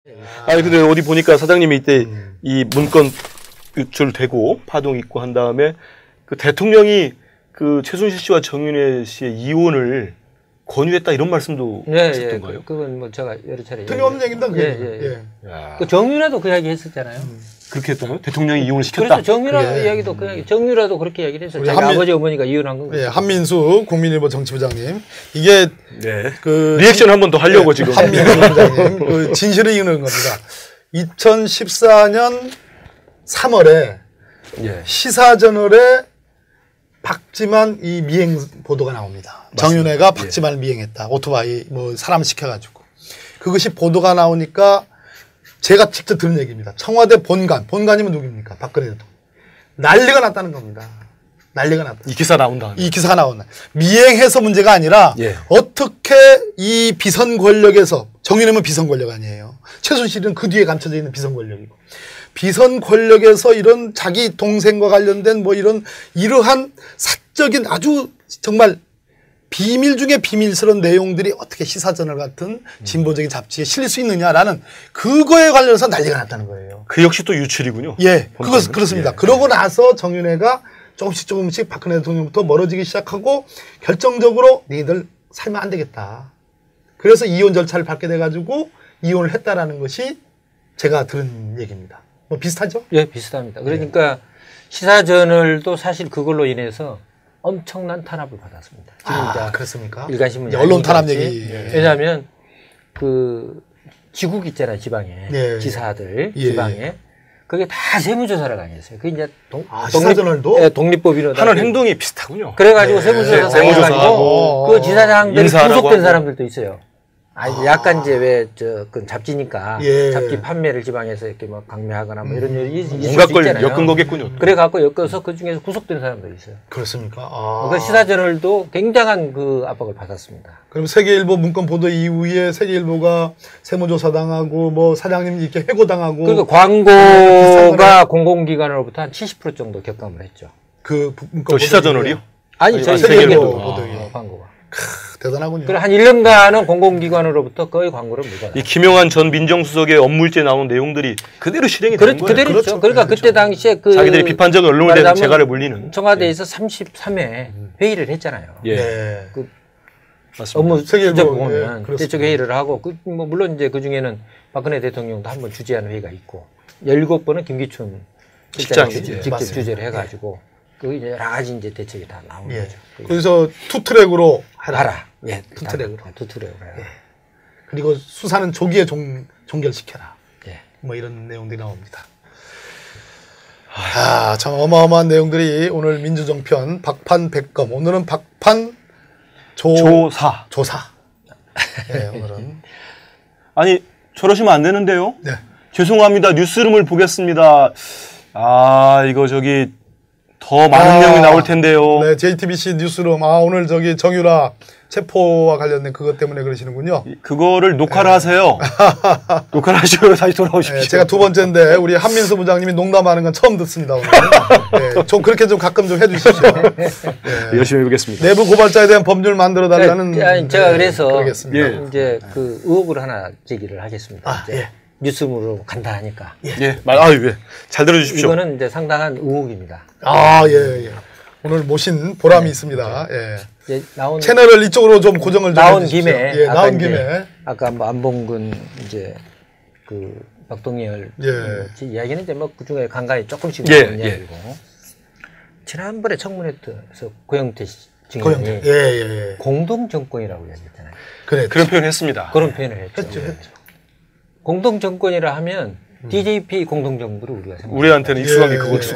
아니 근데 어디 보니까 사장님이 이때 이 문건 유출되고 파동 있고 한 다음에 그 대통령이 그 최순실 씨와 정윤회 씨의 이혼을 권유했다 이런 말씀도 하셨던 거예요? 그건 뭐 제가 여러 차례 틀림없는 얘기입니다. 그 정윤회도 그 이야기 했었잖아요. 그렇게 했다고요? 대통령이 이혼을 시켰다? 그렇죠. 정윤회 이야기도 그 이야기. 정윤회도 그렇게 이야기를 했어요. 자기 아버지 어머니가 이혼한 건. 예, 한민수 국민일보 정치부장님. 이게 그 리액션 한 번 더 하려고 지금. 한민수 부장님. 그 진실을 이유는 겁니다. 2014년 3월에 시사저널에 박지만 이 미행 보도가 나옵니다. 맞습니다. 정윤회가 박지만을 미행했다. 오토바이 뭐 사람 시켜가지고. 그것이 보도가 나오니까 제가 직접 들은 얘기입니다. 청와대 본관이면 누굽니까? 박근혜 대통령. 난리가 났다는 겁니다. 난리가 났다. 이 기사 나온다. 이 기사가 나온다. 미행해서 문제가 아니라 어떻게 이 비선 권력에서 정윤회는 비선 권력 아니에요. 최순실은 그 뒤에 감춰져 있는 비선 권력이고. 비선 권력에서 이런 자기 동생과 관련된 뭐 이러한 사적인 아주 정말 비밀 중에 비밀스러운 내용들이 어떻게 시사저널 같은 진보적인 잡지에 실릴 수 있느냐라는 그거에 관련해서 난리가 났다는 거예요. 그 역시 또 유출이군요. 예, 그렇습니다. 그러고 나서 정윤회가 조금씩 박근혜 대통령부터 멀어지기 시작하고 결정적으로 너희들 살면 안 되겠다. 그래서 이혼 절차를 밟게 돼가지고 이혼을 했다라는 것이 제가 들은 얘기입니다. 뭐 비슷하죠? 예, 비슷합니다. 그러니까 시사저널도 사실 그걸로 인해서 엄청난 탄압을 받았습니다. 지금 그렇습니까? 일간신문 언론 탄압 얘기. 왜냐하면 그 지국 있잖아요, 지방에 지사들 지방에 그게 다 세무조사를 당했어요. 그 이제 시사저널도 독립법인으로 하는 행동이 비슷하군요. 그래그래가지고 세무조사하고 그 지사장들이 구속된 사람들도 있어요. 약간 이제 그 잡지니까 잡지 판매를 지방에서 이렇게 막 강매하거나 뭐 이런 일이 있을 수 있잖아요. 엮은 거겠군요. 그래갖고 엮어서 그 중에서 구속된 사람들이 있어요. 그렇습니까? 그 시사저널도 굉장한 그 압박을 받았습니다. 그럼 세계일보 문건 보도 이후에 세계일보가 세무조사 당하고 뭐 사장님 이렇게 해고당하고. 그러니까 광고가 공공기관으로부터 한 70% 정도 격감을 했죠. 그 문건 시사저널이요? 아니 저희 세계일보 광고가. 대단하군요. 그래 한 1년간은 공공기관으로부터 거의 광고를 못 받아요. 이 김영환 전 민정수석의 업무일지에 나온 내용들이 그대로 실행이 된 거예요. 그대로 있죠. 그러니까 그때 당시에 그 자기들이 비판적 언론에 대한 재갈을 물리는 청와대에서 33회 회의를 했잖아요. 그 맞습니다. 업무 실적 보면 대책 회의를 하고 뭐 물론 이제 그 중에는 박근혜 대통령도 한번 주재한 회의가 있고 17번은 김기춘 실장이 직접 주재를 해가지고 그 이제 여러 가지 이제 대책이 다 나오는 거죠. 그래서 투트랙으로 하라. 투트랙으로 해라. 그리고 수사는 조기에 종결시켜라. 뭐 이런 내용들이 나옵니다. 참 어마어마한 내용들이 오늘 민주정편 박판백검. 오늘은 박판 조사. 오늘은. 아니 저러시면 안 되는데요. 죄송합니다. 뉴스룸을 보겠습니다. 이거 더 많은 내용이 나올 텐데요. 네, JTBC 뉴스룸. 오늘 정유라 체포와 관련된 그것 때문에 그러시는군요. 그거를 녹화를 하세요. 녹화를 하시고 다시 돌아오십시오. 제가 두 번째인데 우리 한민수 부장님이 농담하는 건 처음 듣습니다. 오늘. 좀 그렇게 좀 가끔 좀 해주십시오. 열심히 해보겠습니다. 내부 고발자에 대한 법률 만들어 달라는. 제가 그래서 그러겠습니다. 이제 그 의혹을 하나 제기를 하겠습니다. 뉴스룸으로 간다 하니까. 잘 들어주십시오. 이거는 이제 상당한 의혹입니다. 오늘 모신 보람이 있습니다. 나온 채널을 이쪽으로 좀 고정을 좀 나온 해주십시오. 김에 나온 김에 아까 뭐 안봉근 이제 그 박동열 이야기는 이제 뭐 그 중에 간간히 조금씩 나온 이야기고 지난번에 청문회에서 고영태 증인이 공동 정권이라고 이야기했잖아요. 그런 표현을 했습니다. 그런 표현을 했죠. 공동 정권이라 하면 DJP 공동 정부를 우리가 생각합니다. 우리한테는 익숙한 게 그거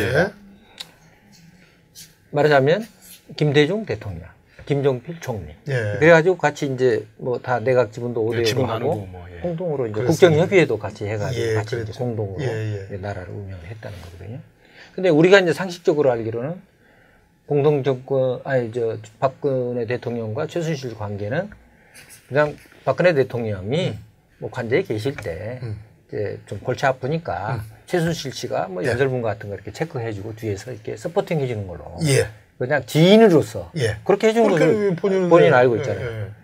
말하자면 김대중 대통령, 김종필 총리. 그래가지고 같이 이제 뭐 다 내각 지분도 5대5로 하고 공동으로 이제 국정협의회도 같이 해가지고 같이 이제 공동으로 나라를 운영을 했다는 거거든요. 근데 우리가 이제 상식적으로 알기로는 공동 정권 박근혜 대통령과 최순실 관계는 그냥 박근혜 대통령이 뭐 관저에 계실 때 이제 좀 골치 아프니까 최순실 씨가 뭐 연설문 같은 거 이렇게 체크해주고 뒤에서 이렇게 서포팅 해주는 걸로 그냥 지인으로서 그렇게 해준 것을 본인 알고 있잖아요.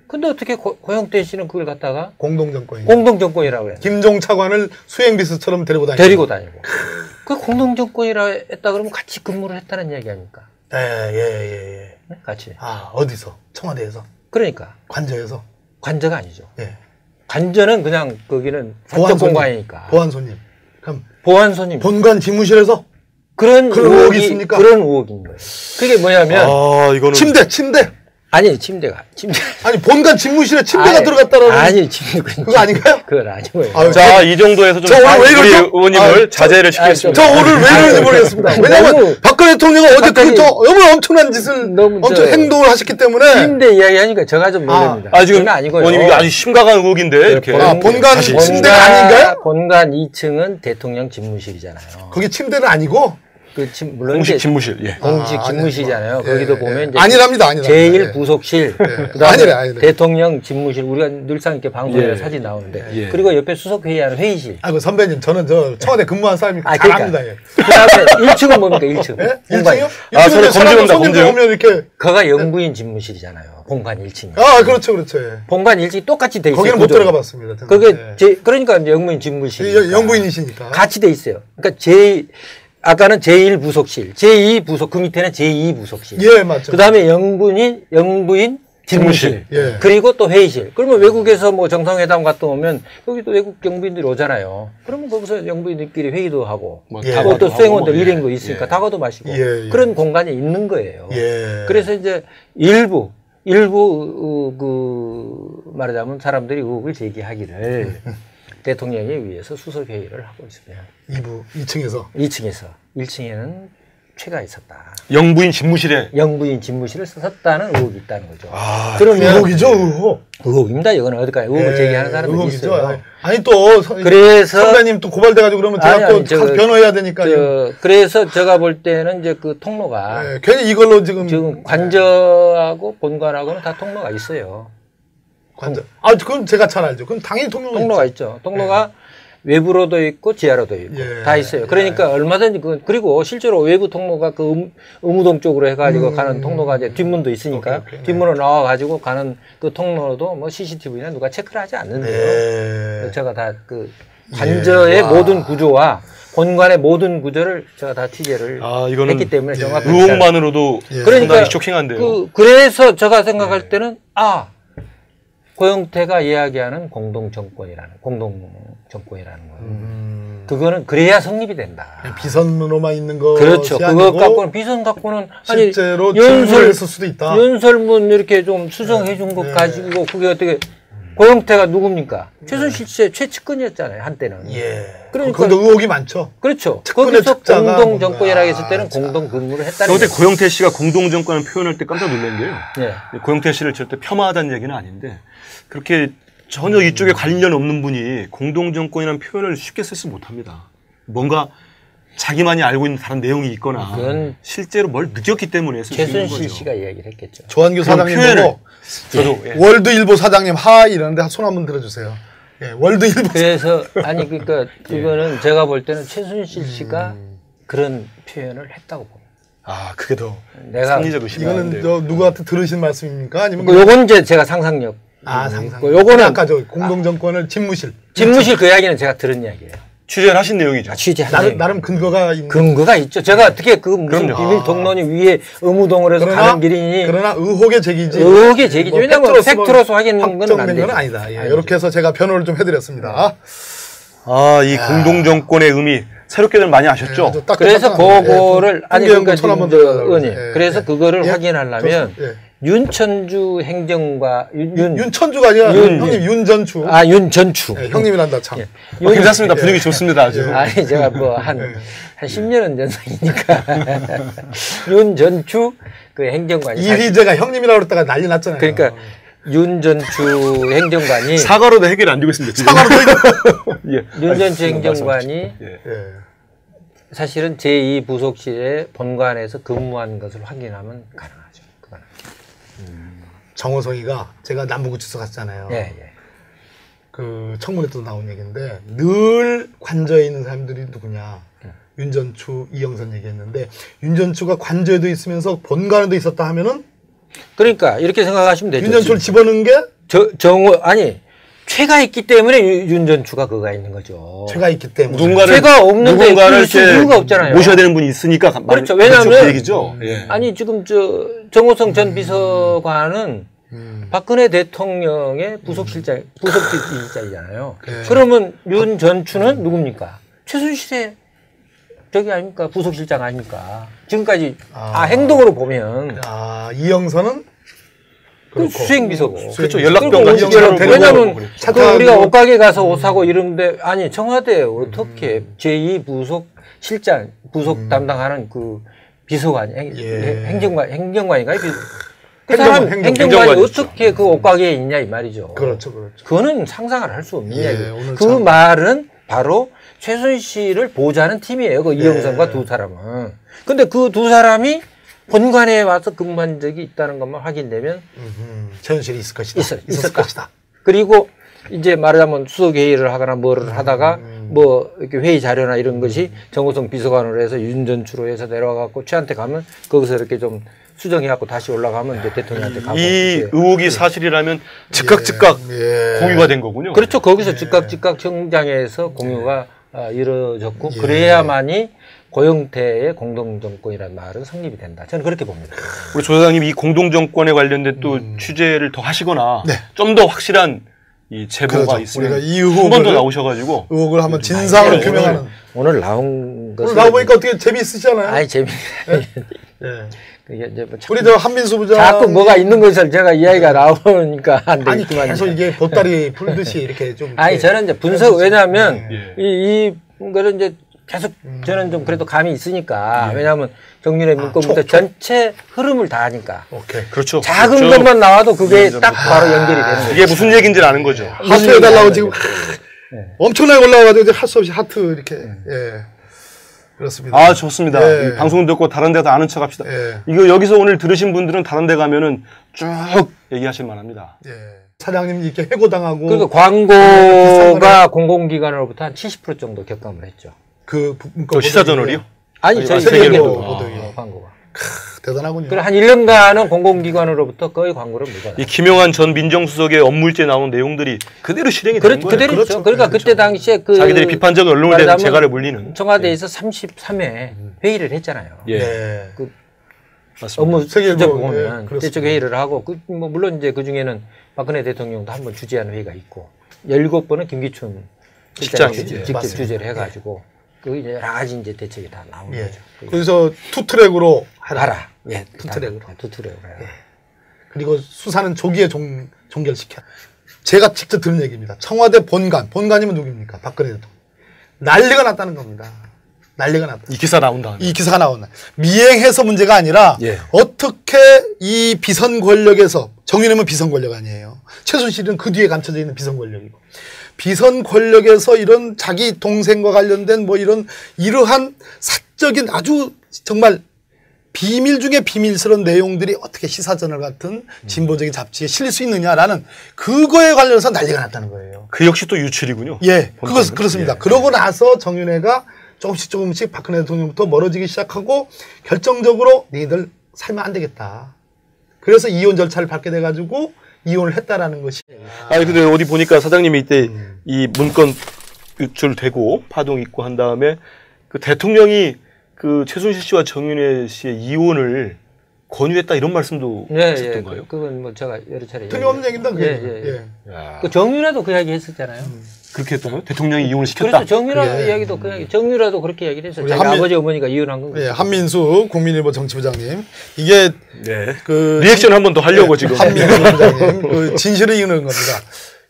근데 어떻게 고영태 씨는 그걸 갖다가 공동정권이라고 그래요. 김종 차관을 수행비서처럼 데리고 다니고. 그 공동정권이라 했다 그러면 같이 근무를 했다는 얘기 아닙니까? 예. 네? 같이. 아, 어디서? 청와대에서? 그러니까. 관저에서? 관저가 아니죠. 예. 관저는 그냥 거기는 사적 공간이니까. 보안 손님. 그럼 보안 손님. 본관 집무실에서? 그런 의혹이 있습니까? 그런 의혹인 거예요. 그게 뭐냐면 이거는 침대. 아니 침대가 아니 본관 집무실에 침대가 들어갔다라는 아니 침대 그거 아닌가요? 그건 아니고요. 자, 이 정도에서 좀 우리 의원님을 자제를 시키겠습니다. 저 오늘 왜 이러는지 모르겠습니다. 왜냐면 박근혜 대통령은 어제 너무 엄청난 짓을 행동을 하셨기 때문에 침대 이야기하니까 제가 좀 놀랍니다. 지금 아니고요. 의원님 이게 아주 심각한 의혹인데 이렇게 본관 침대가 아닌가요? 본관 2층은 대통령 집무실이잖아요. 거기 침대는 아니고 물론 공식 집무실, 공식 집무실이잖아요. 거기도 보면 이제 아니랍니다. 제1부속실, 그다음에 대통령 집무실, 우리가 늘상 이렇게 방송에 사진 나오는데, 그리고 옆에 수석회의하는 회의실. 아이고 선배님, 저는 청와대 근무한 사람이니까 잘 압니다. 그다음에 1층은 뭡니까? 1층. 1층이요? 서로 검증합니다. 손님 오면 이렇게. 그가 영부인 집무실이잖아요. 본관 1층이. 그렇죠. 본관 1층이 똑같이 돼 있어요. 거기는 못 들어가 봤습니다. 그게 그러니까 이제 영부인 집무실. 영부인이시니까. 같이 돼 있어요. 그러니까 아까는 제1부속실, 제2부속, 그 밑에는 제2부속실. 예, 맞죠. 그 다음에 영부인 집무실. 예. 그리고 또 회의실. 그러면 외국에서 뭐 정상회담 갔다 오면 여기도 외국 영부인들이 오잖아요. 그러면 거기서 영부인들끼리 회의도 하고, 또 수행원들 이런 거 있으니까 다과도 마시고. 그런 공간이 있는 거예요. 그래서 이제 일부 말하자면 사람들이 의혹을 제기하기를 대통령에 의해서 수석회의를 하고 있으면 2층에서 1층에는 최가 있었다. 영부인 집무실에 집무실을 썼다는 의혹이 있다는 거죠. 그러면 의혹이죠. 의혹입니다. 이거는 어디까지 의혹을 제기하는 사람들이 있어요. 아니 또 그래서 선배님 또 고발돼가지고 그러면 제가 또 변호해야 되니까요. 그래서 제가 볼 때는 이제 그 통로가 괜히 이걸로 지금 관저하고 본관하고는 다 통로가 있어요. 관저. 그건 제가 잘 알죠. 그건 당연히 통로가 있죠. 통로가 외부로도 있고 지하로도 있고 다 있어요. 그러니까 얼마든지 그리고 실제로 외부 통로가 그 의무동 쪽으로 해가지고 가는 통로가 이제 뒷문도 있으니까 뒷문으로 나와가지고 가는 그 통로도 뭐 CCTV나 누가 체크를 하지 않는데요. 제가 다 그 관저의 모든 구조와 본관의 모든 구조를 제가 다 취재를 했기 때문에 정확하게 의혹만으로도 그러니까 쇼킹한데요. 그래서 제가 생각할 때는 고영태가 이야기하는 공동정권이라는 거예요. 그거는 그래야 성립이 된다. 비선으로만 있는 거. 그렇죠. 그거 갖고는 비선 갖고는 실제로 연설했을 수도 있다. 연설문 이렇게 좀 수정해 준 것 가지고 그게 어떻게 고영태가 누굽니까? 최순실 씨의 최측근이었잖아요 한때는. 그러니까 의혹이 많죠. 그렇죠. 거기서 공동정권이라고 했을 때는 공동근무를 했다는 거죠. 그때 고영태 씨가 공동정권을 표현할 때 깜짝 놀랐는데요. 고영태 씨를 절대 폄하하다는 얘기는 아닌데 그렇게 전혀 이쪽에 관련 없는 분이 공동정권이라는 표현을 쉽게 쓰지 못합니다. 뭔가 자기만이 알고 있는 다른 내용이 있거나 실제로 뭘 느꼈기 때문에 쓸 수 있는 거죠. 최순실 씨가 이야기를 했겠죠. 조한규 사장님 보고 저도 월드일보 사장님 이러는데 손 한번 들어주세요. 월드일보. 그래서 그러니까 이거는 제가 볼 때는 최순실 씨가 그런 표현을 했다고 봅니다. 그게 더 상리적 의심이 이거는 누구한테 들으신 말씀입니까? 아니면 요건 이제 제가 상상력. 상상. 요거는 아까 공동정권을 집무실 그 이야기는 제가 들은 이야기예요. 취재를 하신 내용이죠. 나름 근거가 있는. 근거가 있죠. 제가 어떻게 무슨 비밀 통로니 위에 의무동을 해서 가는 길이니. 그러나 의혹의 제기지. 왜냐면 팩트로서 확인된 건 아니다. 이렇게 해서 제가 변호를 좀 해드렸습니다. 이 공동정권의 의미 새롭게들 많이 아셨죠? 그래서 그거를 그러니까 의원님. 그래서 그거를 확인하려면 윤천주 행정과 윤천주가 아니라 형님 윤전추. 윤전추. 형님이란다 참. 괜찮습니다. 분위기 좋습니다. 아주. 제가 한 10년은 전상이니까 윤전추 그 행정관이 이휘재가 형님이라고 그랬다가 난리 났잖아요. 그러니까 윤전추 행정관이 사과로도 해결 안 되고 있습니다. 윤전추 행정관이 사실은 제2부속실의 본관에서 근무한 것을 확인하면 가능하죠. 정호성이가 제가 남부구치소 갔잖아요. 그 청문회도 나온 얘기인데 늘 관저에 있는 사람들이 누구냐. 윤전추, 이영선 얘기했는데 윤전추가 관저에도 있으면서 본관에도 있었다 하면은 그러니까 이렇게 생각하시면 되죠. 윤전추를 집어넣은 게 아니 최가 있기 때문에 윤전추가 그가 있는 거죠. 최가 있기 때문에. 최가 없는데 그 이유가 없잖아요. 모셔야 되는 분이 있있으니까 그렇죠. 왜냐하면 그 얘기죠. 아니 지금 정호성 전 비서관은 박근혜 대통령의 부속실장이잖아요. 그러면 윤전추는 누굽니까? 최순실의 저기 아닙니까? 부속실장 아닙니까? 지금까지 행동으로 보면 이영선은 수행비서고. 그렇죠. 연락병 왜냐하면 우리가 옷가게 가서 옷 사고 이런데 아니 청와대 어떻게 제2부속실장 부속 담당하는 그 비서관 행정관인가요? 그 사람 행정관이 어떻게 그 옷가게에 있냐 이 말이죠. 그렇죠, 그렇죠. 그거는 상상을 할 수 없는 이야기예요. 그 말은 바로 최순실을 보좌하는 팀이에요. 그 이영선과 두 사람은. 근데 그 두 사람이 본관에 와서 근무한 적이 있다는 것만 확인되면 최순실이 있을 것이다. 있을 것이다. 그리고 이제 말하자면 수석 회의를 하거나 뭐를 하다가 뭐 이렇게 회의 자료나 이런 것이 정호성 비서관으로 해서 윤전추로 해서 내려와 갖고 최한테 가면 거기서 이렇게 좀 수정해 갖고 다시 올라가면 이제 대통령한테 가고. 이 의혹이 사실이라면 즉각 공유가 된 거군요. 그렇죠. 거기서 즉각 청장에서 공유가 이루어졌고 그래야만이 고영태의 공동정권이라는 말은 성립이 된다. 저는 그렇게 봅니다. 우리 조 사장님 이 공동정권에 관련된 또 취재를 더 하시거나 좀 더 확실한 이 제보가 있으면 한 번 더 나오셔가지고 의혹을 한번 진상을 규명하는. 오늘 나온 것은 오늘 나와보니까 어떻게 재미있으시잖아요. 아니 재미. 그게 이제 우리 저 한민수 부장 자꾸 뭐가 있는 것을 제가 이야기가 나오니까 안 아니 되겠지만 계속 이게 보따리 풀듯이 이렇게 좀 아니 저는 이제 분석 왜냐하면 이 거를 이제 계속 저는 좀 그래도 감이 있으니까 왜냐하면 정윤의 문건부터 전체 흐름을 다 하니까. 오케이. 그렇죠. 작은 것만 나와도 그게 딱 바로 연결이 되는 거죠. 이게 무슨 얘기인지를 아는 거죠. 하트 해달라고 지금 엄청나게 올라와가지고 할 수 없이 하트 이렇게 그렇습니다. 좋습니다. 방송 듣고 다른 데도 아는 척 합시다. 이거 여기서 오늘 들으신 분들은 다른 데 가면은 쭉 얘기하실 만합니다. 사장님 이렇게 해고당하고. 그러니까 광고가 공공기관으로부터 한 70% 정도 격감을 했죠. 그 시사저널이요? 아니 저희 세계일보 광고가. 대단하군요. 그래 한 1년간은 공공기관으로부터 거의 광고를 못 이 김영한 전 민정수석의 업무일지에 나온 내용들이 그대로 실행이 되는 거예요. 그대로 있죠. 그러니까 그때 당시에 자기들이 비판적인 언론에 대한 재갈을 물리는 청와대에서 33회 회의를 했잖아요. 그 맞습니다. 업무 실적 보면 대책 회의를 하고 뭐 물론 이제 그 중에는 박근혜 대통령도 한번 주재한 회의가 있고 17번은 김기춘 실장이 직접 주재를 해가지고 그 이제 여러 가지 이제 대책이 다 나오는 거죠. 그래서 투트랙으로 하라. 투트랙으로 해라. 그리고 수사는 조기에 종결시켜. 제가 직접 들은 얘기입니다. 청와대 본관이면 누굽니까? 박근혜 대통령. 난리가 났다는 겁니다. 난리가 났다. 이 기사 나온다. 이 기사가 나온다. 미행해서 문제가 아니라 어떻게 이 비선 권력에서 정윤회는 비선 권력 아니에요. 최순실은 그 뒤에 감춰져 있는 비선 권력이고. 비선 권력에서 이런 자기 동생과 관련된 뭐 이러한 사적인 아주 정말 비밀 중에 비밀스러운 내용들이 어떻게 시사저널 같은 진보적인 잡지에 실릴 수 있느냐라는 그거에 관련해서 난리가 났다는 거예요. 그 역시 또 유출이군요. 그렇습니다. 그러고 나서 정윤회가 조금씩 박근혜 대통령부터 멀어지기 시작하고 결정적으로 너희들 살면 안 되겠다. 그래서 이혼 절차를 밟게 돼가지고 이혼을 했다라는 것이. 아니 근데 어디 보니까 사장님이 이때 이 문건 유출되고 파동 있고 한 다음에 그 대통령이 그 최순실 씨와 정윤회 씨의 이혼을 권유했다 이런 말씀도 하셨던 거예요? 그건 뭐 제가 여러 차례 틀림없는 얘기입니다. 그 정윤회도 그 이야기 했었잖아요. 그렇게 했다고요? 대통령이 이혼을 시켰다? 그렇죠. 정윤회 이야기도 그 이야기. 정윤회도 그렇게 얘기를 했어요. 자기 아버지 어머니가 이혼한 건. 한민수 국민일보 정치부장님. 이게 그 리액션 한 번 더 하려고 지금. 한민수 부장님. 그 진실을 이루는 겁니다.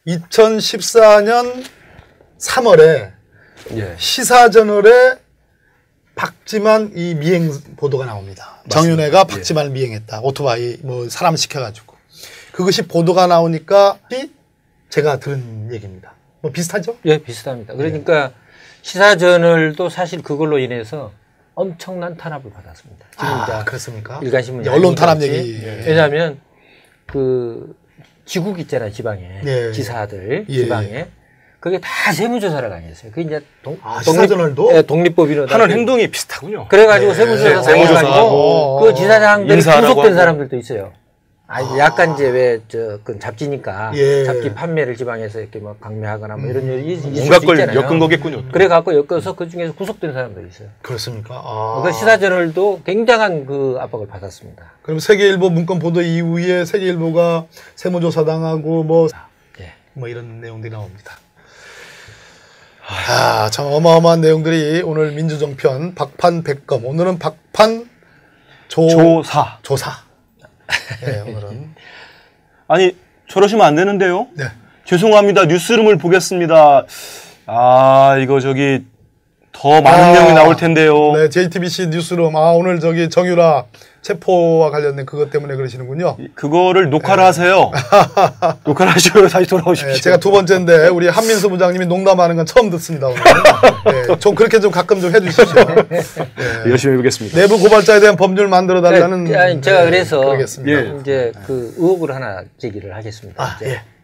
2014년 3월에 시사저널에 박지만 이 미행 보도가 나옵니다. 정윤회가 박지만을 미행했다. 오토바이 뭐 사람 시켜가지고. 그것이 보도가 나오니까 제가 들은 얘기입니다. 뭐 비슷하죠? 비슷합니다. 그러니까 시사저널도 사실 그걸로 인해서 엄청난 탄압을 받았습니다. 지금 그렇습니까? 일간신문 언론 탄압 얘기. 왜냐하면 그 지국 있잖아요, 지방에 지사들 지방에 그게 다 세무조사를 강요했어요. 그게 이제 시사저널도 독립법인으로 하는 행동이 비슷하군요. 그래가지고 세무조사 그 지사장들이 구속된 사람들도 있어요. 약간 이제 왜 그 잡지니까 잡지 판매를 지방에서 이렇게 막 강매하거나 뭐 이런 일이 온갖 걸 엮은 거겠군요. 그래 갖고 엮어서 그 중에서 구속된 사람들이 있어요. 그렇습니까? 그 시사저널도 굉장한 그 압박을 받았습니다. 그럼 세계일보 문건 보도 이후에 세계일보가 세무조사당하고 뭐 이런 내용들이 나옵니다. 참 어마어마한 내용들이 오늘 민주정편 박판백검, 오늘은 박판 조사. 네, 오늘은. 아니, 저러시면 안 되는데요? 네. 죄송합니다. 뉴스룸을 보겠습니다. 이거 더 많은 내용이 나올 텐데요. 네, JTBC 뉴스룸. 오늘 정유라 체포와 관련된 그것 때문에 그러시는군요. 그거를 녹화를 하세요. 녹화를 하시고 다시 돌아오십시오. 제가 두 번째인데 우리 한민수 부장님이 농담하는 건 처음 듣습니다. 오늘. 좀 그렇게 좀 가끔 좀 해주십시오. 열심히 해보겠습니다. 내부 고발자에 대한 법률 만들어 달라는. 제가 그래서 그러겠습니다. 이제 그 의혹을 하나 제기를 하겠습니다.